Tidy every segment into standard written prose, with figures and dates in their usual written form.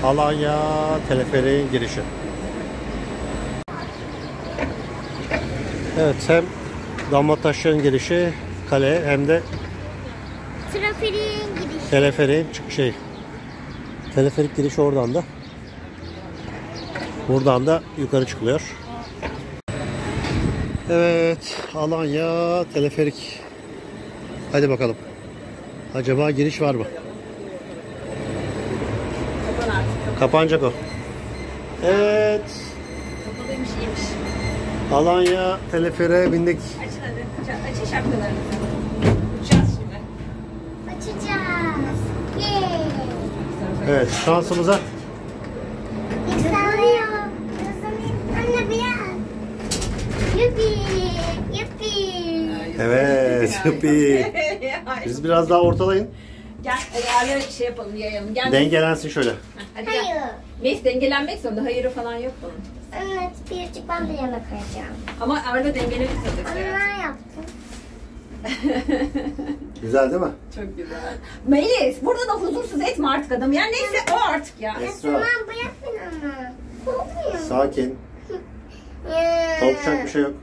Alanya teleferiğin girişi. Evet, hem Damlataş'ın girişi kale hem de teleferiğin girişi. Teleferiğin teleferik girişi oradan da. Buradan da yukarı çıkılıyor. Evet, Alanya teleferik. Hadi bakalım. Acaba giriş var mı? Kapan artık. Kapanacak o. Evet. Kapalıymış, iyiymiş. Alanya teleferiğe bindik. Aç hadi. Açın şapkalarınızı. Uçacağız şimdi. Açacağız. Yay. Evet, şansımıza. Yükselmiyor. Anne biraz. Yuppi. Yuppi. Evet, yuppi. Biz biraz daha ortalayın. Gel, ayarları şey yapalım, yayalım. Gel. Dengelensin şöyle. Hadi gel. Hayır. Neyse dengelenmek zorunda. Hayırı falan yok bunun. Evet, birazcık ben de yana kayacağım. Ama arada dengelemek zorunda. Anne yaptım. Güzel değil mi? Çok güzel. Melis, burada da huzursuz etme artık adamı. Ya neyse o artık ya. Esra, Bırak beni ama. Korkmuyorum. sakin. Korkacak bir şey yok.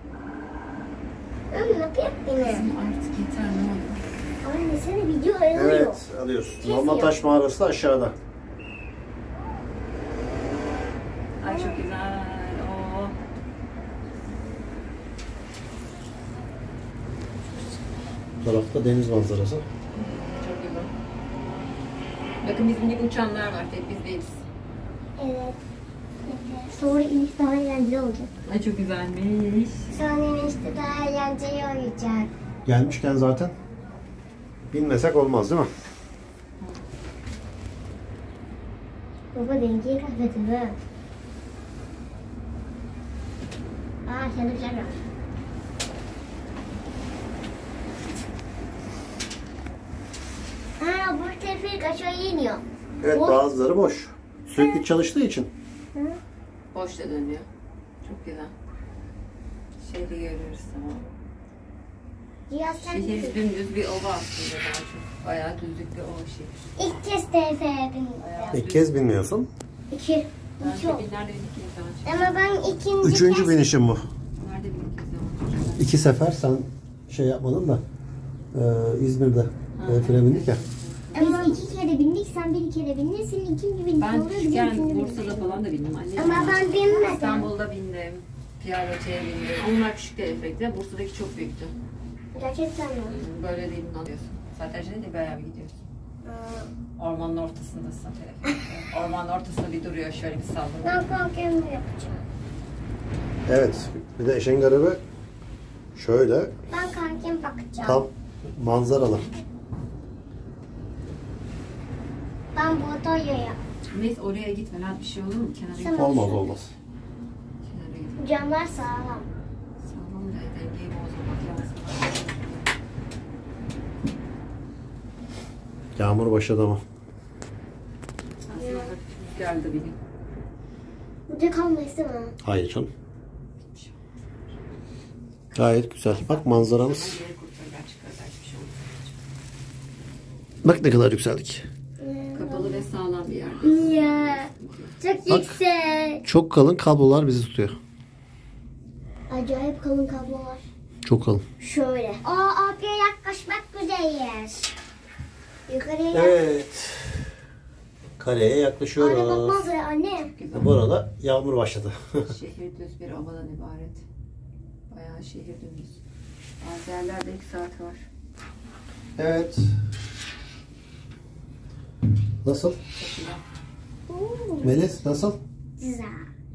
Anne bırak beni. Artık yeter ne olur. Anne seni video arıyor. Evet, alıyoruz. Damlataş mağarası da aşağıda. Ay çok güzel. Oo. Bu tarafta deniz manzarası. Çok güzel. Bakın bizim gibi uçanlar var. Tek biz değiliz. Evet. Sonra iniş daha eğlenceli olacak. Ay çok güzelmiş. Sonra inişte daha eğlenceli olacak. Gelmişken zaten binmesek olmaz değil mi? Baba dengeyi kaybettin ha. Şöyle güzel var. Bu teleferik aşağıya iniyor. Evet, Boş. bazıları boş. Sürekli çalıştığı için. Hı? Boşta dönüyor. Çok güzel. Şehri görüyoruz tamam. Cihaz sen Şehir dümdüz bir ova aslında daha çok. Bayağı düzlük bir ova şehir. İlk kez teleferiğe bindim. İlk kez binmiyorsun. İki. Ben İki oldu. nerede bindik ki zaman? Ama ben ikinci Üçüncü kez... binişim bu. Nerede bindik ki zaman? 2 sefer sen şey yapmadın da İzmir'de teleferiğe bindik ya. Biz iki kere bindik, sen bir kere bindin, senin ikinci bindik. Ben oluyor, bizim küçükken üçüncü bindik. Bursa'da falan da bindim anne. Ama ben binmedim. İstanbul'da bindim. Piyanoçe'ye bindim. Onlar küçük teleferikti. Bursa'daki çok büyüktü. Gerçekten mi? Böyle değil mi alıyorsun? Zaten de bayağı bir gidiyorsun. Ormanın ortasındasın teleferikte. Ormanın ortasında bir duruyor şöyle bir sallanıyor. Ben korkuyorum yapacağım. Evet, bir de eşen garibı şöyle Ben korkuyorum bakacağım. tam manzaralı. Ben Bodoya'ya. Neyse oraya gitme lan bir şey olur mu? Kenara git. Tamam. Olmaz olmaz. Kenara git. Camlar sağlam. Sağlam da dengeyi bozmak lazım. Yağmur başladı ama. Aslında rüzgar da benim. Burada kalmayız değil mi? Hayır canım. Gayet güzel. Bak manzaramız. Yeri kurtarlar çıkarlar hiçbir şey olmaz. Bak ne kadar yükseldik. Kapalı ve sağlam bir yerde. Ya. Çok Bak. yüksek. Çok kalın kablolar bizi tutuyor. Acayip kalın kablolar. Çok kalın. Şöyle. Arkaya yaklaşmak üzereyiz. Yukarıya Evet. Kaleye Anne yaklaşıyoruz. bakmaz ya anne. Güzel. Bu arada yağmur başladı. Şehir düz bir ovadan ibaret. Bayağı şehir dümdüz. Bazı yerlerde 2 saat var. Evet. Nasıl? Çok güzel. Melis nasıl? Güzel.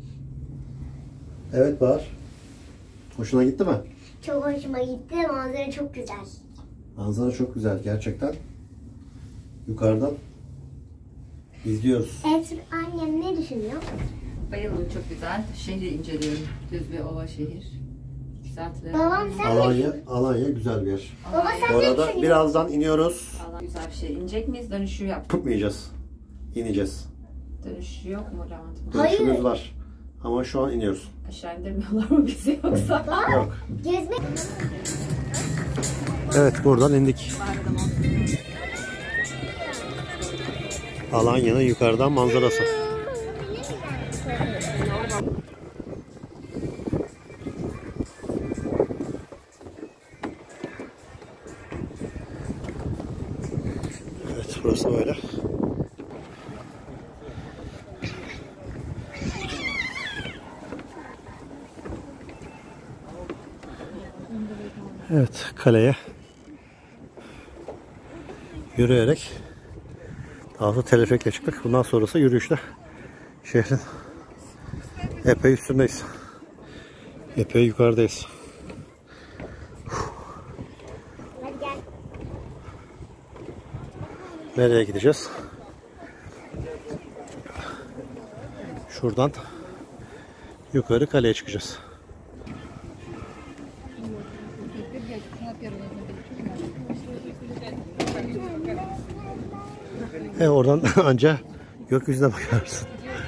Evet Bahar. Hoşuna gitti mi? Çok hoşuma gitti. Manzara çok güzel. Manzara çok güzel gerçekten. Yukarıdan izliyoruz. Evet, annem ne düşünüyor? Bayıldım çok güzel. Şehri inceliyorum. Düz bir ova şehir. 2 saatler. Babam sen ne? Alanya güzel bir yer. Baba sen Bu ne arada düşünüyorsun? birazdan iniyoruz. Güzel bir şey. İnecek miyiz? Dönüşü yap. Tutmayacağız. İneceğiz. Dönüşü yok mu Levent? Hayır. Dönüşümüz var. Ama şu an iniyoruz. Aşağı indirmiyorlar mı bizi yoksa? Yok. Gezmek. Evet buradan indik. Alanya'nın yukarıdan manzarası. Evet, burası böyle. Evet, kaleye yürüyerek daha sonra teleferikle çıktık. Bundan sonrası yürüyüşle şehrin epey üstündeyiz. Epey yukarıdayız. Nereye gideceğiz? Şuradan yukarı kaleye çıkacağız. Oradan anca gökyüzüne bakarsın.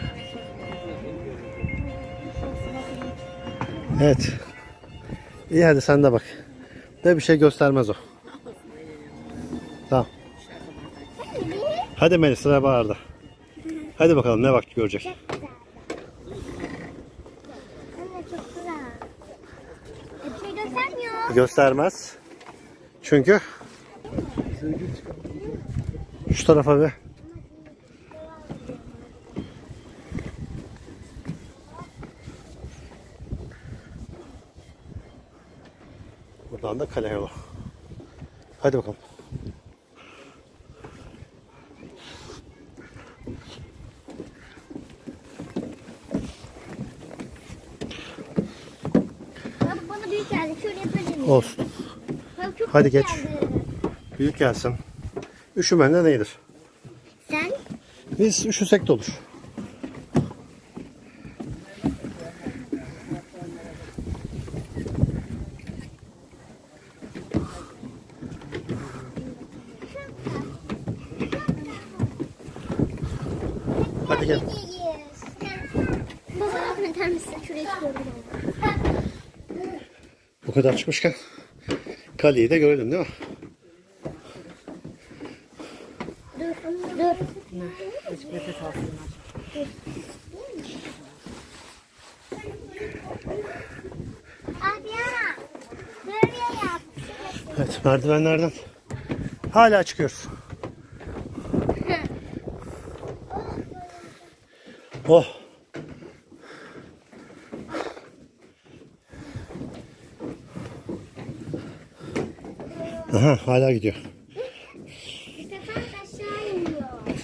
Evet. İyi, hadi sen de bak. De bir şey göstermez o. Tamam. Hadi Melis, sıra Bahar'da. Hadi bakalım ne vakti görecek. Anne çok güzel. Bir şey göstermiyor. Göstermez. Çünkü şu tarafa bir buradan da kale yolu. Hadi bakalım. Baba bana büyük geldi. Şöyle yapabilir miyim? Olsun. Baba çok Hadi büyük geç. geldi. Büyük gelsin. Üşümen de iyidir. Sen? Biz üşüsek de olur. Hadi gel. Baba yardım eder misin? Şuraya çıkıyorum. Bu kadar çıkmışken kaleyi de görelim değil mi? Dur. Abi ya. Böyle yap. Evet, merdivenlerden hala çıkıyoruz. Oh. Aha, hala gidiyor. Stefan aşağı iniyor.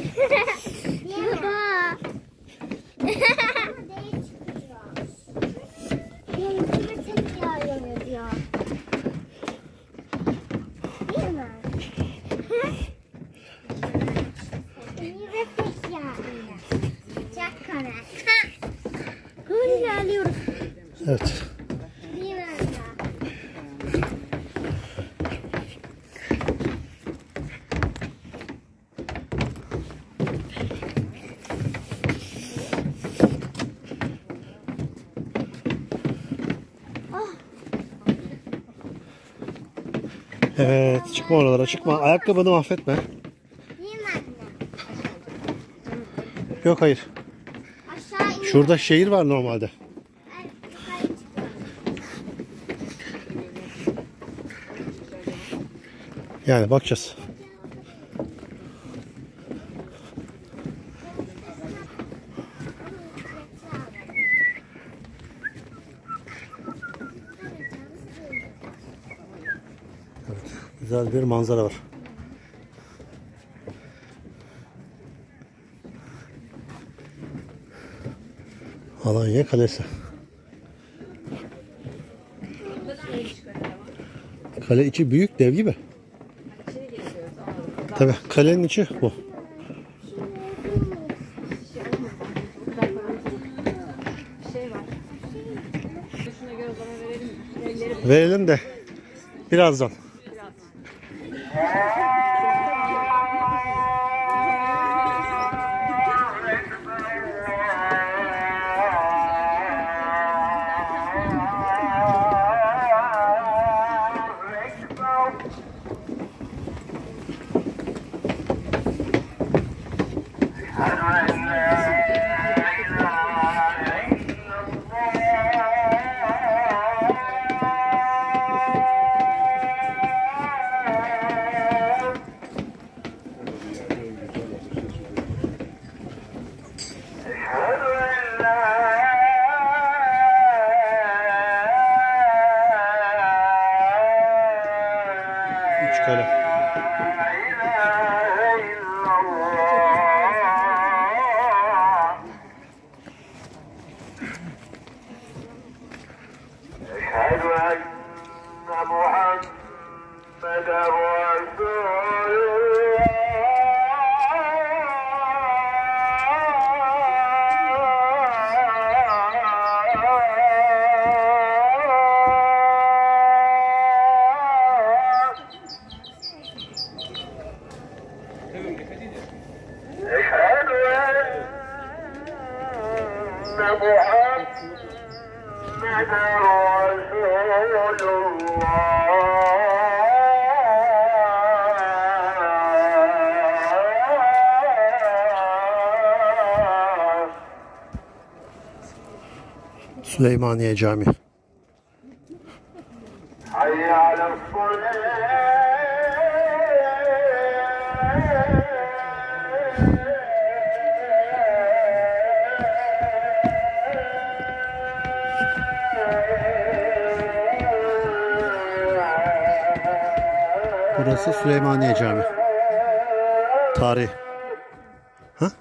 Baba. Benimkime tek yağıyor diyor. Değil mi? İyi ve tek yağıyor. Çok kolay. Böyle ilerliyoruz. Evet. Değil mi? Evet, çıkma oralara, çıkma. Ayakkabını mahvetme. Değil mi anne? Yok, hayır. Aşağı iniyor. Şurada şehir var normalde. Evet, yukarı çıkıyor. Yani bakacağız. Evet, güzel bir manzara var. Alanya Kalesi. Kale içi büyük, dev gibi. Tabii kalenin içi bu. Verelim de birazdan. Üç kale. Süleymaniye Camii. Burası Süleymaniye Camii. Tarih. Ha?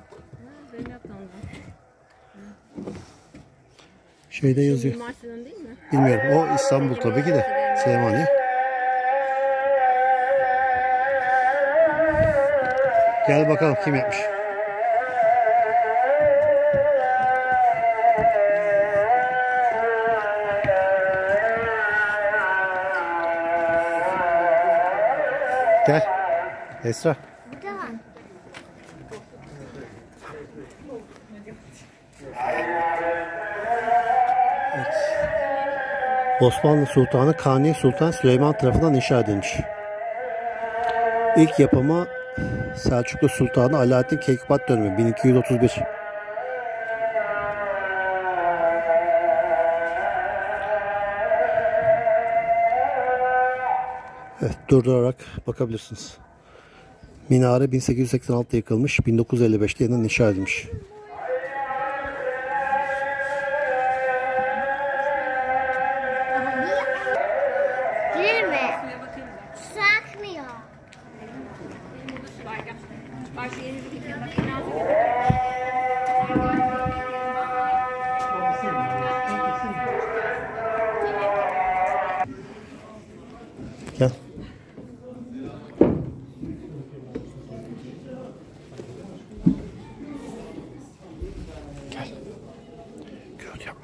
Şeyde yazıyor. Bilmiyorum. O İstanbul tabii ki de. Süleymaniye. Gel bakalım kim yapmış. Gel. Esra. Tamam. Osmanlı Sultanı Kanuni Sultan Süleyman tarafından inşa edilmiş. İlk yapımı Selçuklu Sultanı Alaaddin Keykubat dönemi 1231. Evet, durdurarak bakabilirsiniz. Minare 1886'da yıkılmış, 1955'te yeniden inşa edilmiş. Girelim mi? Su akmıyor. Gel. Gel. Gürültü yapma.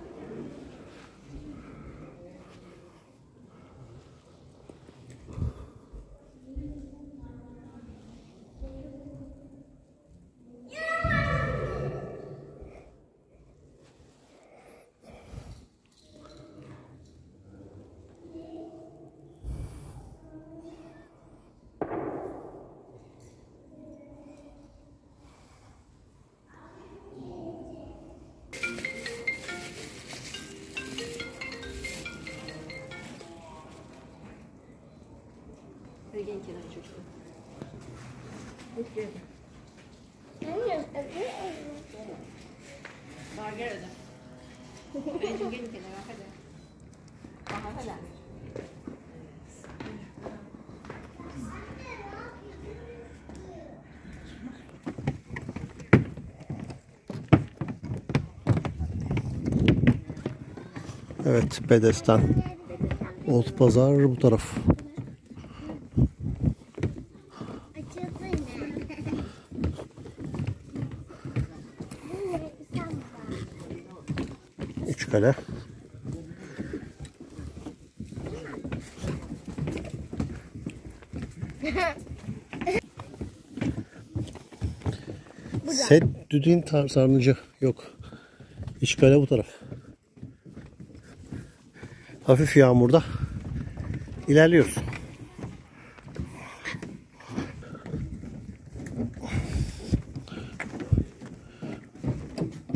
Hadi gelin kenara çocuklar. Daha gel hadi. Anneciğim gelin kenara hadi. Aha hadi. Evet, Bedesten. Old Pazar bu taraf. Üç kale. Set Düdüğün Sarnıcı yok. İç kale bu taraf. Hafif yağmurda ilerliyoruz.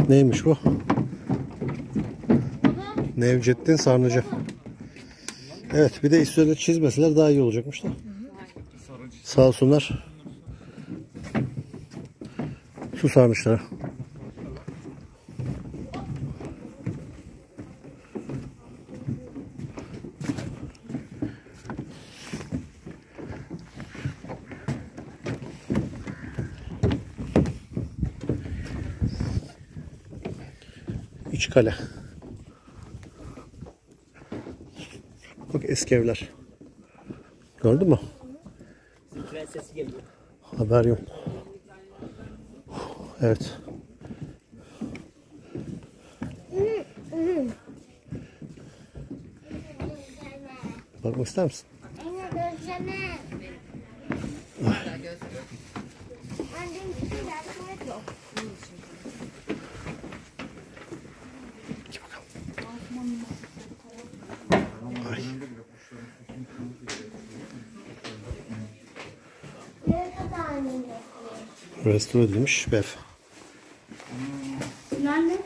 Neymiş bu? Nevcettin Sarnıcı. Evet, bir de üstüne çizmeseler daha iyi olacakmış da. Sağ olsunlar. Su sarmışlar. İç kale. Bak eski evler. Gördün mü? Haber yok. Evet. Bakmak ister misin? Anne gözleme. Hala göz. Annem bir şey yapmak yok. Gel bakalım. Ay. Ne kadar annem Restore edilmiş bev. Nerede?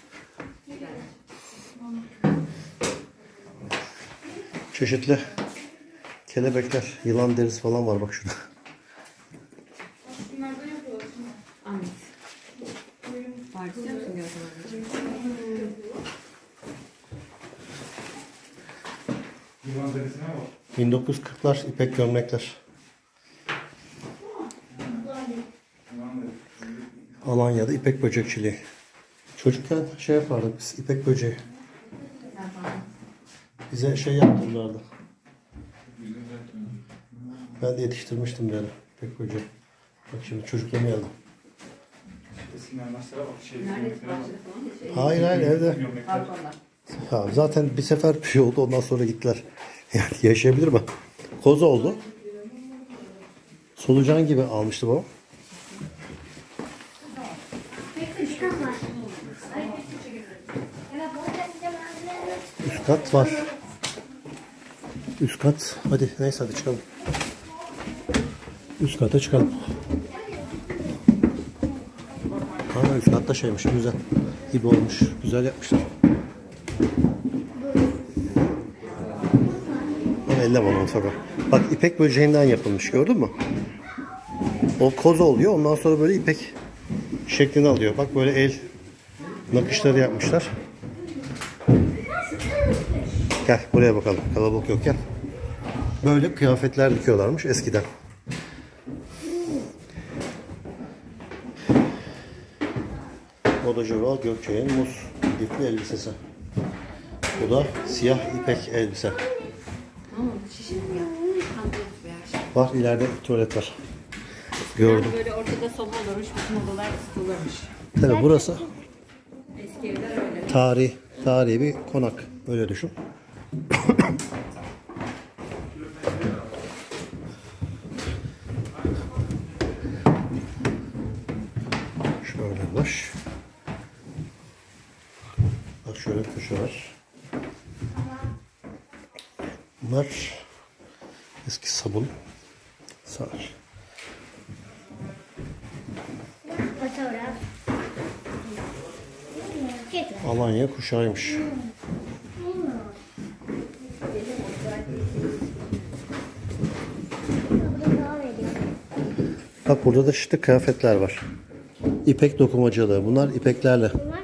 Çeşitli kelebekler, yılan derisi falan var bak şurada. Anlat. Fark ediyor musun Gözden anneciğim? Yılan derisine bak. 1940'lar ipek gömlekler. Alanya'da ipek böcekçiliği. Çocukken şey yapardık biz, ipek böceği. Bize şey yaptırırlardı. Ben de yetiştirmiştim bir ara ipek böceği. Bak şimdi çocuk yemeği aldım. Eskiden mesela bak şey. Nerede gömlekler var. bahçede falan da şey. Hayır evde. Gömlekler. Balkonda. Ha, zaten bir sefer bir şey oldu ondan sonra gittiler. Yani yaşayabilir mi? Koz oldu. Solucan gibi almıştı babam. Kışkan var. Üst kat var. Üst kat. Hadi neyse hadi çıkalım. Üst kata çıkalım. Ha, üst katta şeymiş güzel. Gibi olmuş. Güzel yapmışlar. Ama elle bana sonra. Bak ipek böceğinden yapılmış gördün mü? O koz oluyor ondan sonra böyle ipek şeklini alıyor. Bak böyle el nakışları yapmışlar. Gel buraya bakalım. Kalabalık yokken. Böyle kıyafetler dikiyorlarmış eskiden. Modacı Vural Gökçe'nin muz ipli elbisesi. Bu da siyah ipek elbise. Ama şişini yapmış. Kandırmış bir her şey. Var ileride tuvalet var. Gördüm. Yani böyle ortada soba olurmuş. Bütün odalar ısıtılırmış. Tabii burası Eski evler öyle. tarihi bir konak. Öyle düşün. Şöyle var. Bak şöyle bir köşe var. Bunlar eski sabun. Sar. Fotoğraf. Alanya kuşağıymış. Bak burada da işte kıyafetler var. İpek dokumacılığı. Bunlar ipeklerle. Bunlar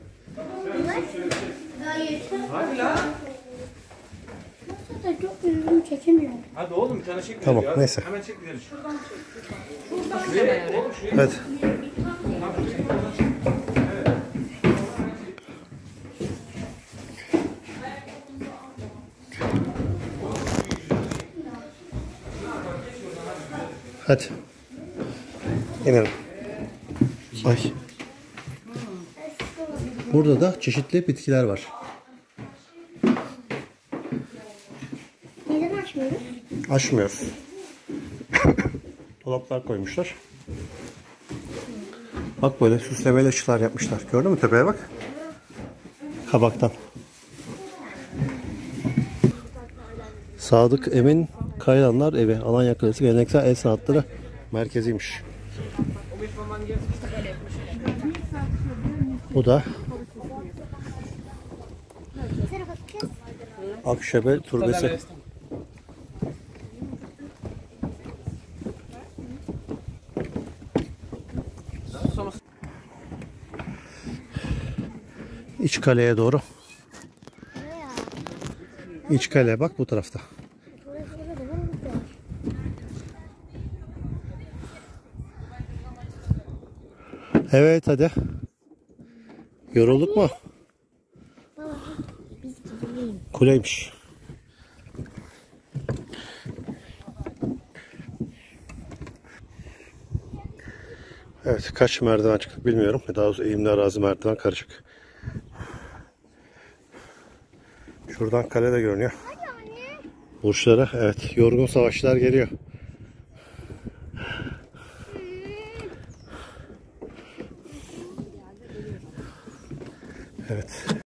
gayet. Nasıl da çok üzgün çekemiyorum. Hadi oğlum bir tane çek. Tamam, ya. neyse. Hemen çek gidelim. Evet. Hadi. İnelim. Ay. Burada da çeşitli bitkiler var. Neden açmıyoruz? Açmıyoruz. Dolaplar koymuşlar. Bak böyle süslemeli ışıklar yapmışlar. Gördün mü tepeye bak. Kabaktan. Sadık Emin Kayranlar Evi. Alanya Kalesi Geleneksel El Sanatları Merkeziymiş. Bu da Ne tarafa bakacağız? Akşebel Türbesi. İç kaleye doğru. Buraya. İç kale bak bu tarafta. Burası burada da burada. Evet hadi. Yorulduk mu? Baba biz gidelim. Kuleymiş. Evet kaç merdiven çıktık bilmiyorum. Daha doğrusu eğimli arazi merdiven karışık. Şuradan kale de görünüyor. Burçlara evet yorgun savaşçılar geliyor. Evet.